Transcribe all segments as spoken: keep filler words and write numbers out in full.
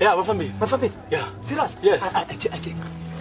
Yeah, bafambile. Bafambile? Yeah. Serious? Yes. Ache ache.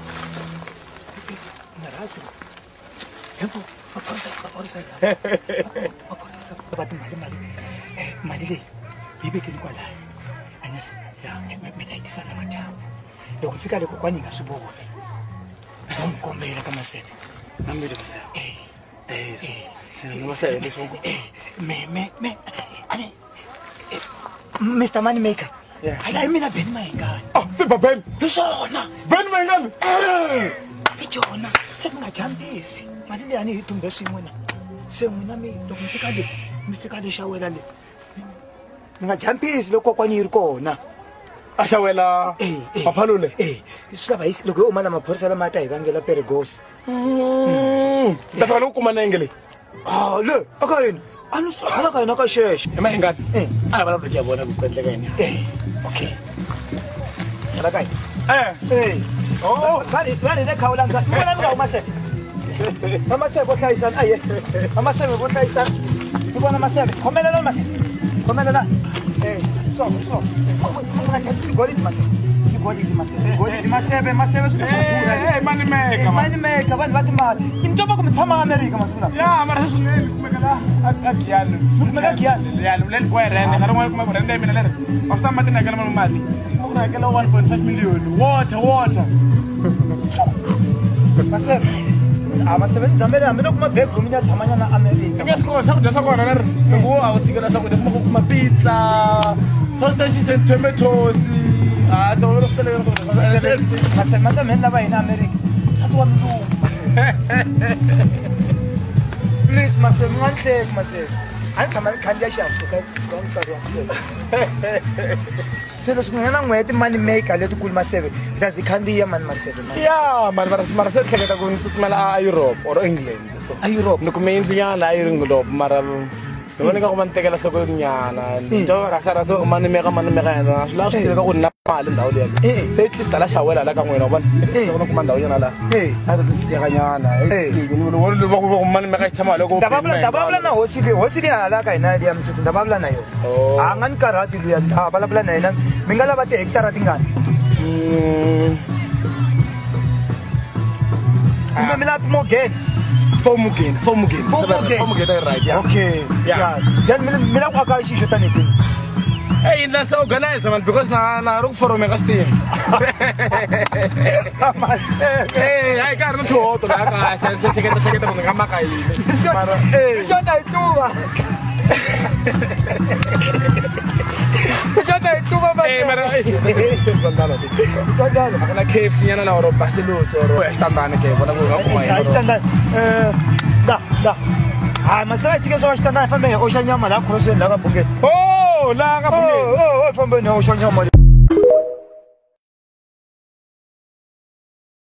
Narazi. Yebo, baphorisa, baphorisa. Baphorisa, bathi mali mali. Eh, mali le. Ibekeni kwala. Anyela. Yeah, mina ngisa namathawu. Loko fika le kokwani ngasibone. Ngomkombela kamasebe. Nambile masebe. Eh. Eh, so. Sina masebe lesonko. Eh, me me me. Ani. Mister Moneymaker. Yeah. Hayi mina Ben Mayengane. Ah, siba Ben. Isona. Ben Mayengane. Eh. Ijona. Sengingajampisi. Mali le yani itumbe swin'we na. Se n'wina mi loko mi fika le, mi fika le xawela le. Mi nga jampisi loko kokwani yi ri kona. A xawela. Eh, eh. Paphalule. Eh, swi lava hi loko u ma na maphorisa lama ta hi vangela Perigos. Mm. Ta fana ku kuma nenge le. Ah, le, aka yini? Anu hala ka yina ka sheshe. Mayengane. Eh. Ala bala bya bona ku kwendle ka yini. Eh. Okay. Hala ka yini? Eh. Eh. Oh, bani bani le khawula nga. Mina mi nga umase. Mama sebe bohlayisana aye. Mama sebe bohlayisana. Ubona masebe. Khomelela masebe. Khomelela. Eh, so so. Ungathatha igolide masebe. Igolide masebe. Igolide masebe, masebe sudura. Eh, Moneymaker. Moneymaker bantu bathi mali. Into ba kumtshama America masebe. Ya, mara swinene kumekela agiyani. Kumekela agiyani. Ya, leli kwerene, ngaro ngoyi kuma kurende mina lere. After mati nakela mama mati. Unakela one point five million. Water, water. Masebe. Ah, masebe nzamela mina kuma bedroom nya tsamanya na America. Ngesikho sakudya sakona lere. Ngo awutsikela sakudya kuma kuma pizza. Sausage and tomatoes. Ah, so we're still going to masebe mata mina lava ina America. Sathu wa mlungu masebe. Please masebe nganhle masebe. Ani tshama khandi ya xihahampfhuka ka nkarhi wa masebe. Se leswi nghena n'hweti Moneymaker letikulu masebe ta zi khandziya mani masebe. Yeah, man, mara mara se tlheleta ku tsutsumela a Europe or England. So A Europe. ni kume yindlu nyana a yi ri ngolobo mara ni vona ka ku va ni tekela nhlokweni nyana njo ka sara so Moneymaker Moneymaker yena swi lava swi tiveka ku ni na mali ndhawu liya se at least ala xawela la ka n'wina u vona vona kuma ndhawu nyana laha a ri tisiyaka nyana va ku Moneymaker xi tshama loko ndavavula na hosi leyi hosi leyi hala ka hina liya misiku ndavavula na yona a nga ni karhati luya a vulavula na yena mi nga lava tihekitara tingani kumbe mi lava timogeni four again, four again, four again, four again, right? Yeah. Okay. Yeah. Then mi lava ku aka xixo tani hi hey, let's organize man because na na look for me kastim. Hey, I got no to auto la ka se se ke se ke te bona ka kai. mara eh xo ta ituva xo ta ituva ba Eh, mara eh se se bandalo. xo dalo Akona K F C yana la oro Barcelos oro standane ke bona ku ga kuma a standard eh da da ah masaba tsike so standard fambe o xanyama la cross la ka bunge oh la ka bunge oh oh fambe no o xanyama